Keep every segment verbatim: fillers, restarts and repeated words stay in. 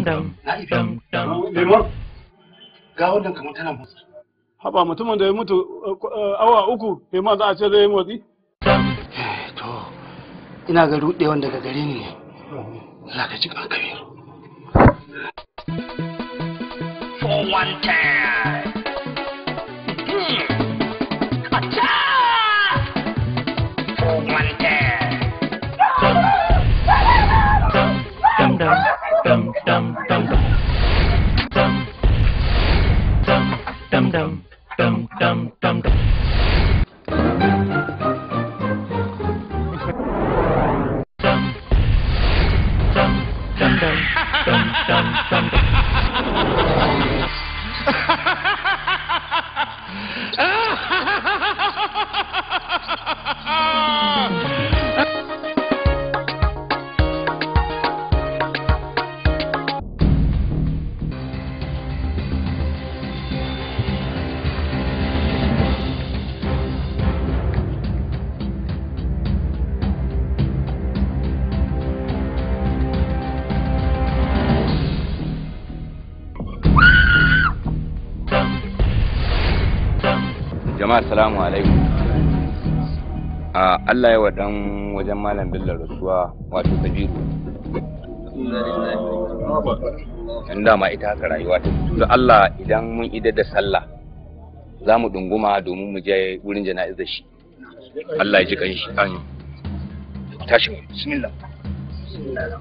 dam dam dam. Lemon, ga wannan kamar tana motsi. Haba mutumin da ya mutu awa uku, lemon za a ce zai motsi? To, ina ga ruɗewan daga gare ni ne. Allah ka ji kan kabir. For one time. Hmm. For one time. Dum dum dum dum dum dum. Dum dum dum dum dum dum dum. Dum dum dum dum dum dum. Jama'a assalamu alaikum. Allah ya wadan wajen Malam Bello rasuwa wato Kabiru. In dama ita haka rayuwa ta. To Allah idan mun idar da sallah za mu dunguma domin mu je wurin jana'izar shi. Allah ya ji kanshi. Amin. Tashi bismillah. Bismillah.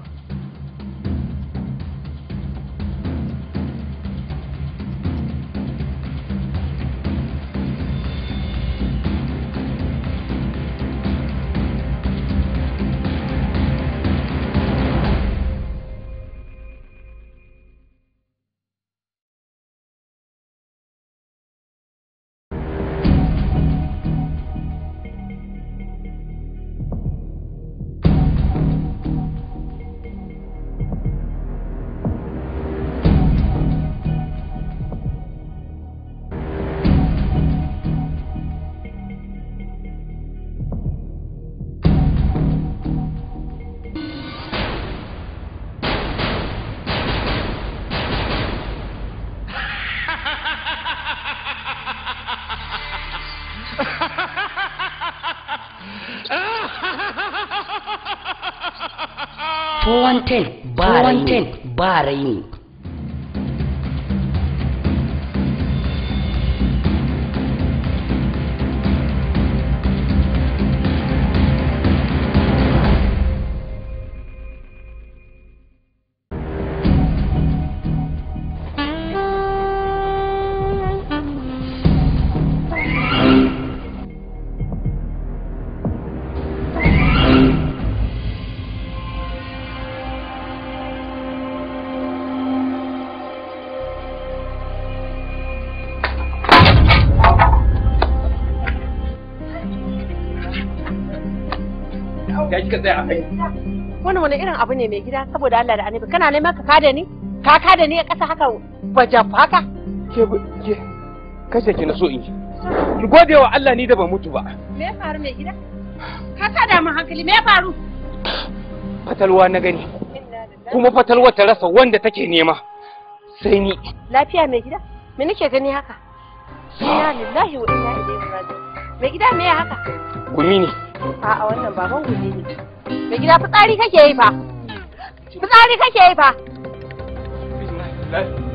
four one ten ba raini. Ya kika tsaya a kai. Wani wani irin abu ne mai gida saboda Allah da Annabi kana neman ka kada ni? Ka kada ni a ƙasa haka bajaf haka? Ke ke kace ki na so in ki. Ki gode wa Allah ni da ban mutu ba. Me ya faru mai gida? Ka kada min hankali me ya faru? Fatalwa na gani. Kuma fatalwa ta rasa wanda take nema. Sai ni. Lafiya mai gida? Me nake gani haka? Inna lillahi wa inna ilaihi raji'un. Mai gida me ya haka? Gumi ne. A'a wannan baban gumi ne. Mai gida fitsari kake yi fa. Fitsari kake yi fa.